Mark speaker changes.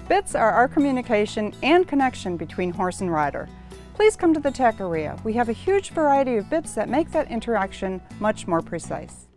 Speaker 1: Bits are our communication and connection between horse and rider. Please come to the taqueria. We have a huge variety of bits that make that interaction much more precise.